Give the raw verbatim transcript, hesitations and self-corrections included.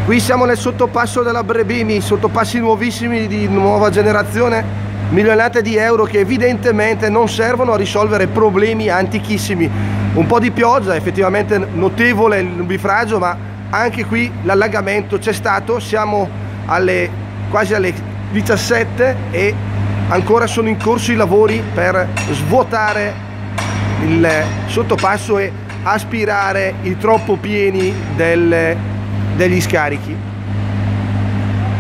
Qui siamo nel sottopasso della Brebemi, sottopassi nuovissimi di nuova generazione, milionate di euro che evidentemente non servono a risolvere problemi antichissimi. Un po' di pioggia, effettivamente notevole il nubifragio, ma anche qui l'allagamento c'è stato. Siamo alle, quasi alle diciassette e ancora sono in corso i lavori per svuotare il sottopasso e aspirare i troppo pieni del, degli scarichi.